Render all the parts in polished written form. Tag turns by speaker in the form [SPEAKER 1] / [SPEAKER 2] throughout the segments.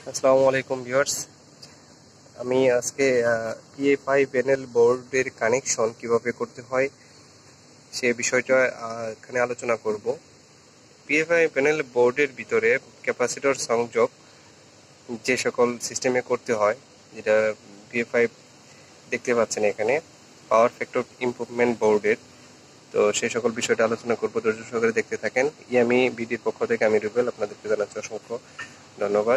[SPEAKER 1] আসসালামু আলাইকুম ভিউয়ার্স। আমি আজকে পিএফআই প্যানেল বোর্ডের কানেকশন কিভাবে করতে হয় সে বিষয়টা এখানে আলোচনা করব। পিএফআই প্যানেল বোর্ডের ভিতরে ক্যাপাসিটর সংযোগ যে সকল সিস্টেমে করতে হয়, যেটা পিএফআই দেখতে পাচ্ছেন এখানে পাওয়ার ফ্যাক্টর ইমপ্রুভমেন্ট বোর্ডের, তো সেই সকল বিষয়টা আলোচনা করব। ধৈর্য সহকারে দেখতে থাকেন। আমি বিডির পক্ষ থেকে আমি রুবেল আপনাদেরকে জানাচ্ছি অসংখ্য ধন্যবাদ।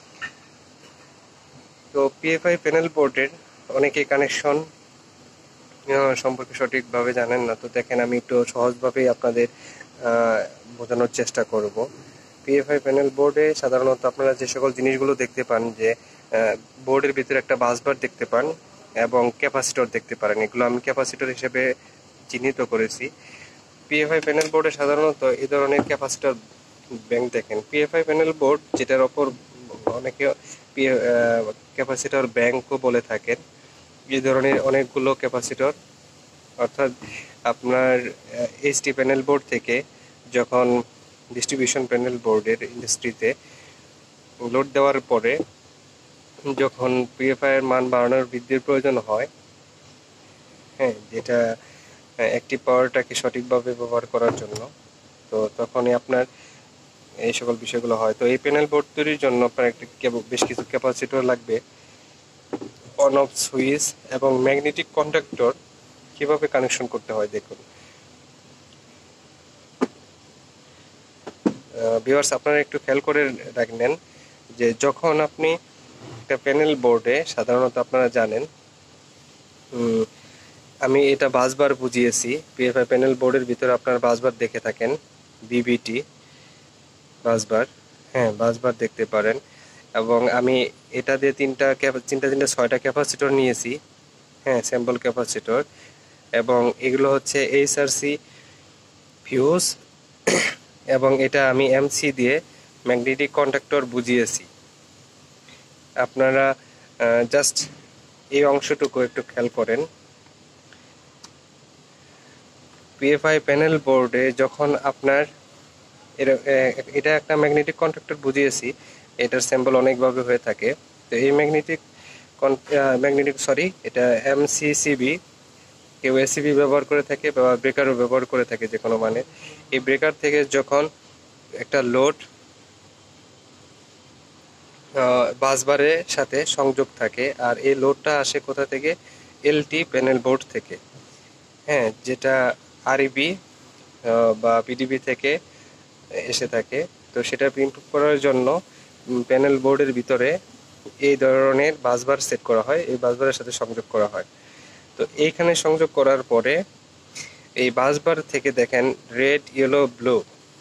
[SPEAKER 1] তো পিএফআই প্যানেল বোর্ডের অনেকে কানেকশন সম্পর্কে সঠিকভাবে জানেন না, তো দেখেন আমি একটু সহজভাবেই আপনাদের বোঝানোর চেষ্টা করব। পিএফআই প্যানেল বোর্ডে সাধারণত আপনারা যে সকল জিনিসগুলো দেখতে পান, যে বোর্ডের ভিতরে একটা বাসবার দেখতে পান এবং ক্যাপাসিটর দেখতে পারেন, এগুলো আমি ক্যাপাসিটর হিসেবে চিহ্নিত করেছি। পিএফআই প্যানেল বোর্ডে সাধারণত এই ধরনের ক্যাপাসিটর ব্যাংক দেখেন। পিএফআই প্যানেল বোর্ড যেটার ওপর অনেকে ক্যাপাসিটর ব্যাংকও বলে থাকেন। এই ধরনের অনেকগুলো ক্যাপাসিটর, অর্থাৎ আপনার এইচটি প্যানেল বোর্ড থেকে যখন ডিস্ট্রিবিউশন প্যানেল বোর্ডের ইন্ডাস্ট্রিতে লোড দেওয়ার পরে যখন পিএফআই এর মান বাড়ানোর বৃদ্ধির প্রয়োজন হয়, হ্যাঁ, যেটা অ্যাক্টিভ পাওয়ারটাকে সঠিকভাবে ব্যবহার করার জন্য, তো তখনই আপনার এই সকল বিষয়গুলো হয়। তো এই প্যানেল বোর্ড তৈরির জন্য আপনার বেশ কিছু ক্যাপাসিটর লাগবে, অন অফ সুইচ এবং ম্যাগনেটিক কন্ডাক্টর কিভাবে কানেকশন করতে হয় দেখুন। ভিউয়ার্স, আপনারা একটু খেয়াল করে রাখবেন যে যখন আপনি একটা প্যানেল বোর্ডে, সাধারণত আপনারা জানেন, আমি এটা বাসবার বুঝিয়েছি। পিএফআই প্যানেল বোর্ডের ভিতরে আপনার বাসবার দেখে থাকেন, বিবিটি বাসবার, হ্যাঁ বাসবার দেখতে পারেন। এবং আমি এটা দিয়ে তিনটা 6টা ক্যাপাসিটর নিয়েছি, হ্যাঁ স্যাম্পল ক্যাপাসিটর, এবং এগুলো হচ্ছে এইচআরসি ফিউজ, এবং এটা আমি এমসি দিয়ে ম্যাগনেটিক কন্ডাক্টর বুঝিয়েছি। আপনারা জাস্ট এই অংশটুকু একটু খেয়াল করেন। পিএফআই প্যানেল বোর্ডে যখন আপনার এটা একটা ম্যাগনেটিক কন্ডাক্টর বুঝিয়েছি, এটার স্যাম্পল অনেকভাবে হয়ে থাকে। তো এই এটা এমসিসিবি, কেউ এসিবি ব্যবহার করে থাকে বা ব্রেকারও ব্যবহার করে থাকে যে কোনো মানে। এই ব্রেকার থেকে যখন একটা লোড বাসবারের সাথে সংযোগ থাকে, আর এই লোডটা আসে কোথা থেকে? এলটি প্যানেল বোর্ড থেকে, হ্যাঁ, যেটা আরইবি বা পিডিবি থেকে এসে থাকে। তো সেটা ইমপ্রুভ করার জন্য প্যানেল বোর্ডের ভিতরে এই ধরনের বাসবার সেট করা হয়, এই বাসবারের সাথে সংযোগ করা হয়। তো এইখানে সংযোগ করার পরে এই বাসবার থেকে দেখেন red, yellow, blue,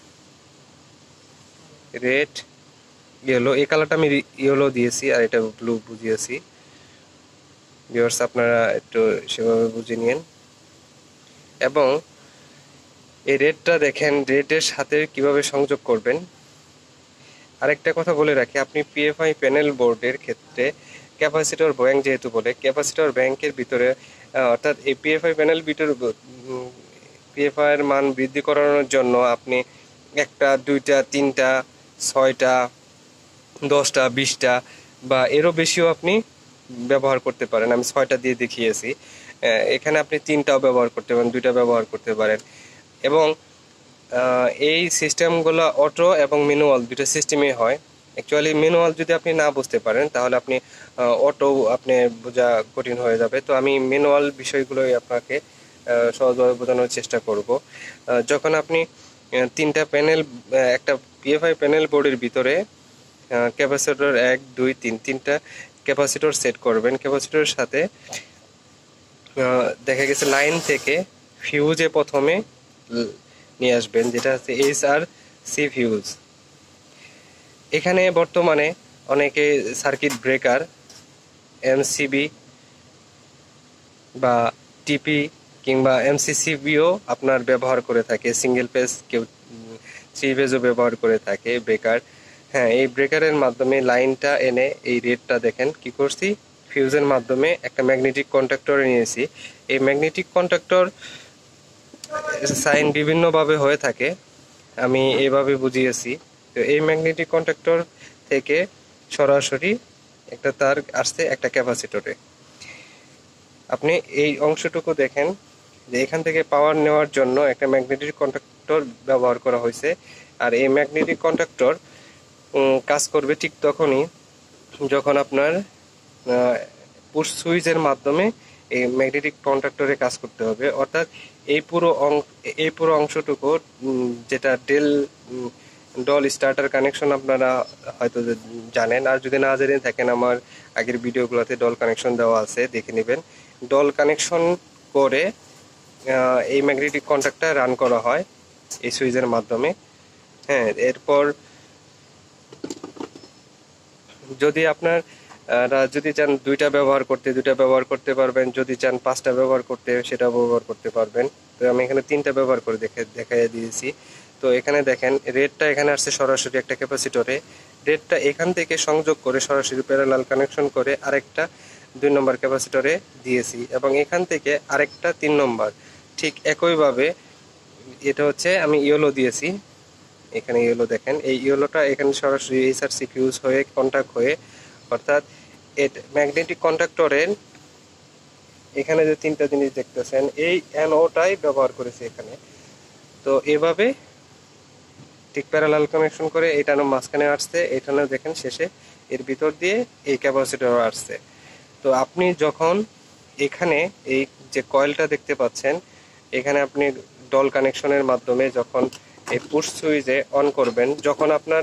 [SPEAKER 1] red, yellow, এই কালারটা আমি ইয়েলো দিয়েছি আর এটা ব্লু বুঝিয়েছি। ভিউয়ার্স, আপনারা একটু সেভাবে বুঝে নিন। এবং এই রেডটা দেখেন, রেডের সাথে কিভাবে সংযোগ করবেন। আরেকটা কথা বলে রাখি, আপনি পিএফআই প্যানেল বোর্ডের ক্ষেত্রে ক্যাপাসিটর ব্যাংক যেহেতু বলে, ক্যাপাসিটর ব্যাংকের ভিতরে অর্থাৎ এই পিএফআই প্যানেল পিএফআই এর মান বৃদ্ধি করানোর জন্য আপনি 1টা, 2টা, 3টা, 6টা, 10টা, 20টা বা এরও বেশিও আপনি ব্যবহার করতে পারেন। আমি 6টা দিয়ে দেখিয়েছি। এখানে আপনি 3টাও ব্যবহার করতে পারেন, 2টা ব্যবহার করতে পারেন। এবং এই সিস্টেমগুলো অটো এবং ম্যানুয়াল দুটো সিস্টেমে হয়। অ্যাকচুয়ালি ম্যানুয়াল যদি আপনি না বুঝতে পারেন তাহলে আপনি অটো আপনি বোঝা কঠিন হয়ে যাবে। তো আমি ম্যানুয়াল বিষয়গুলোই আপনাকে সহজভাবে বোঝানোর চেষ্টা করব। যখন আপনি 3টা প্যানেল, একটা পিএফআই প্যানেল বোর্ডের ভিতরে ক্যাপাসিটর 1, 2, 3, 3টা ক্যাপাসিটর সেট করবেন। ক্যাপাসিটরের সাথে দেখা গেছে লাইন থেকে ফিউজে প্রথমে নিয়ে আসবেন, যেটা হচ্ছে এইচআরসি ফিউজ। এখানে বর্তমানে অনেকে সার্কিট ব্রেকার, এমসিবি বা টিপি কিংবা এমসিসিবিও আপনার ব্যবহার করে থাকে। সিঙ্গেল পেজ, কেউ 3 পেজও ব্যবহার করে থাকে ব্রেকার। হ্যাঁ, এই ব্রেকারের মাধ্যমে লাইনটা এনে এই রেডটা দেখেন কি করছি, ফিউজের মাধ্যমে একটা ম্যাগনেটিক কন্ডাক্টরে নিয়েছি। এই ম্যাগনেটিক কন্ডাক্টর সাইন বিভিন্নভাবে হয়ে থাকে, আমি এইভাবে বুঝিয়েছি। তো এই ম্যাগনেটিক কন্ডাক্টর থেকে সরাসরি একটা তার আসছে একটা ক্যাপাসিটরে। আপনি এই অংশটুকু দেখেন যে এখান থেকে পাওয়ার নেওয়ার জন্য একটা ম্যাগনেটিক কন্ডাক্টর ব্যবহার করা হয়েছে। আর এই ম্যাগনেটিক কন্ডাক্টর কাজ করবে ঠিক তখনই যখন আপনার পুশ সুইচের মাধ্যমে এই ম্যাগনেটিক কন্ডাক্টরে কাজ করতে হবে। অর্থাৎ এই পুরো অংশটুকু যেটা ডল স্টার্টার কানেকশন আপনারা হয়তো জানেন, আর যদি না জেনে থাকেন আমার আগের ভিডিওগুলোতে ডল কানেকশন দেওয়া আছে, দেখে নেবেন। ডল কানেকশন করে এই ম্যাগনেটিক কন্ডাক্টর রান করা হয় এই সুইচের মাধ্যমে। হ্যাঁ, এরপর যদি আপনার যদি চান দুইটা ব্যবহার করতে পারবেন, যদি চান 5টা ব্যবহার করতে সেটা ব্যবহার করতে পারবেন। তো আমি এখানে 3টা ব্যবহার করে দেখাই দিয়েছি। তো এখানে দেখেন রেডটা এখানে আসছে সরাসরি একটা ক্যাপাসিটরে, রেডটা এখান থেকে সংযোগ করে সরাসরি প্যারালাল কানেকশন করে আরেকটা 2 নম্বর ক্যাপাসিটরে দিয়েছি, এবং এখান থেকে আরেকটা 3 নম্বর। ঠিক একইভাবে এটা হচ্ছে আমি ইয়েলো দিয়েছি, এখানে ইয়েলো দেখেন, এই ইয়েলোটা এখানে সরাসরি এইচআরসি ফিউজ হয়ে কন্টাক্ট হয়ে, অর্থাৎ ম্যাগনেটিক কন্ডাক্টরের এখানে যে 3টা জিনিস দেখতেছেন এই এনওটাই ব্যবহার করেছে এখানে। তো এভাবে ঠিক প্যারালাল কানেকশন করে এটানো মাঝখানে আসছে, এটানো দেখেন শেষে এর ভিতর দিয়ে এই ক্যাপাসিটর আসছে। তো আপনি যখন এখানে এই যে কয়েলটা দেখতে পাচ্ছেন, এখানে আপনি ডল কানেকশনের মাধ্যমে যখন এই পুশ সুইচে অন করবেন, যখন আপনার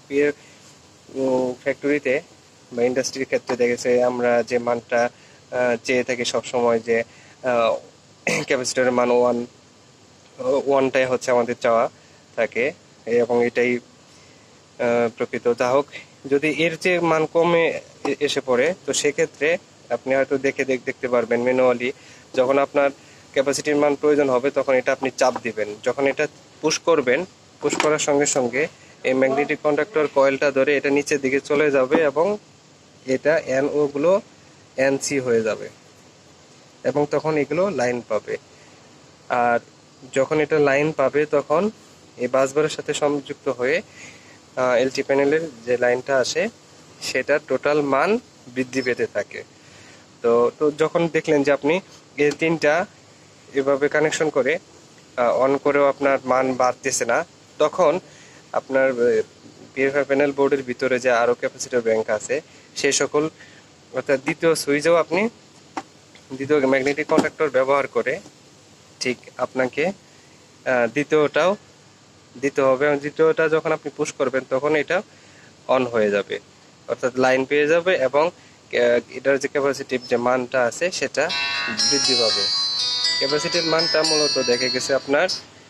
[SPEAKER 1] ফ্যাক্টরিতে বা ইন্ডাস্ট্রির ক্ষেত্রে দেখেছে আমরা যে মানটা চেয়ে থাকি সবসময়, যে ক্যাপাসিটরের মান ওয়ানটাই হচ্ছে আমাদের চাওয়া থাকে, এবং এটাই প্রকৃত। যা হোক, যদি এর যে মান কমে এসে পড়ে তো সেক্ষেত্রে আপনি হয়তো দেখতে পারবেন ম্যানুয়ালি, যখন আপনার ক্যাপাসিটির মান প্রয়োজন হবে তখন এটা আপনি চাপ দিবেন। যখন এটা পুশ করবেন, পুশ করার সঙ্গে সঙ্গে এই ম্যাগনেটিক কন্ডাক্টর কয়েলটা ধরে এটা নিচের দিকে চলে যাবে এবং এটা এনও গুলো এনসি হয়ে যাবে, এবং তখন এগুলো লাইন পাবে। আর যখন এটা লাইন পাবে তখন এই বাসবারের সাথে সংযুক্ত হয়ে এলটি প্যানেলের যে লাইনটা আসে সেটা টোটাল মান বৃদ্ধি পেতে থাকে। তো যখন দেখলেন যে আপনি এই 3টা এভাবে কানেকশন করে অন করেও আপনার মান বাড়তেছে না, তখন আপনার পিএফআই প্যানেল বোর্ডের ভিতরে যে আরও ক্যাপাসিটর ব্যাংক আছে সেই সকল, অর্থাৎ দ্বিতীয় সুইচেও আপনি দ্বিতীয় ম্যাগনেটিক কন্ডাক্টর ব্যবহার করে ঠিক আপনাকে দ্বিতীয়টাও দিতে হবে, এবং দ্বিতীয়টা যখন আপনি পুশ করবেন তখন এটা অন হয়ে যাবে, অর্থাৎ লাইন পেয়ে যাবে, এবং এটার যে ক্যাপাসিটিভ যে মানটা আছে সেটা বৃদ্ধি পাবে। ক্যাপাসিটির মানটা মূলত দেখে গেছে আপনার,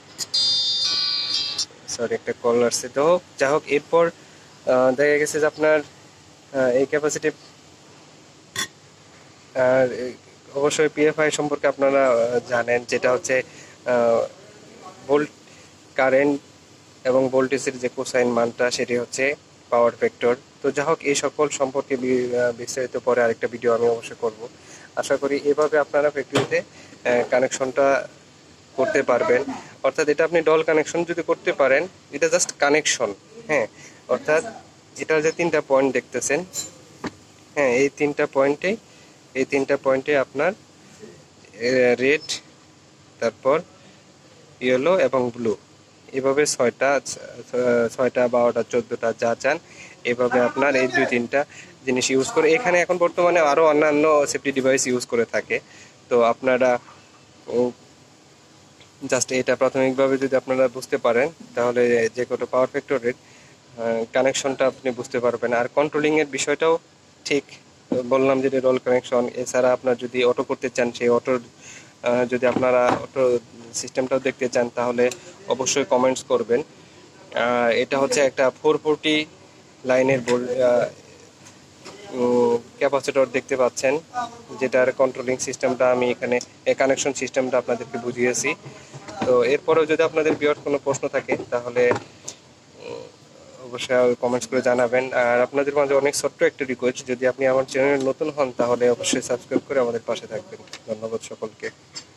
[SPEAKER 1] সরি একটা কল আসছে, তো যা হোক, এরপর দেখা গেছে যে আপনার এই ক্যাপাসিটিভ, আর অবশ্যই পিএফআই সম্পর্কে আপনারা জানেন, যেটা হচ্ছে ভোল্ট কারেন্ট এবং ভোল্টেজের যে কোসাইন মানটা সেটি হচ্ছে পাওয়ার ফ্যাক্টর। তো যা হোক, এই সকল সম্পর্কে বিস্তারিত পরে আরেকটা ভিডিও আমি অবশ্যই করব। আশা করি এভাবে আপনারা ফ্যাক্টরিতে কানেকশনটা করতে পারবেন। অর্থাৎ এটা আপনি ডল কানেকশন যদি করতে পারেন, এটা জাস্ট কানেকশন। হ্যাঁ, অর্থাৎ এটার যে 3টা পয়েন্ট দেখতেছেন, হ্যাঁ এই 3টা পয়েন্টে আপনার রেড, তারপর ইয়েলো এবং ব্লু, এভাবে 6টা 12টা 14টা যা চান এভাবে আপনার এই 2-3টা জিনিস ইউজ করে, এখানে এখন বর্তমানে আরও অন্যান্য সেফটি ডিভাইস ইউজ করে থাকে। তো আপনারা জাস্ট এটা প্রাথমিকভাবে যদি আপনারা বুঝতে পারেন তাহলে যে কোনো পাওয়ার ফ্যাক্টরের কানেকশনটা আপনি বুঝতে পারবেন। আর কন্ট্রোলিংয়ের বিষয়টাও ঠিক বললাম, যে রোল কানেকশন, এছাড়া আপনার যদি অটো করতে চান সেই অটোর যদি আপনারা অটো সিস্টেমটাও দেখতে চান তাহলে অবশ্যই কমেন্টস করবেন। এটা হচ্ছে একটা 440 লাইনের ক্যাপাসিটর দেখতে পাচ্ছেন, যেটার কন্ট্রোলিং সিস্টেমটা আমি এখানে কানেকশন সিস্টেমটা আপনাদেরকে বুঝিয়েছি। তো এরপরেও যদি আপনাদের বিরাট কোনো প্রশ্ন থাকে তাহলে অবশ্যই কমেন্টস করে জানাবেন। আর আপনাদের মাঝে অনেক ছোট্ট একটা রিকোয়েস্ট, যদি আপনি আমার চ্যানেলে নতুন হন তাহলে অবশ্যই সাবস্ক্রাইব করে আমাদের পাশে থাকবেন। ধন্যবাদ সকলকে।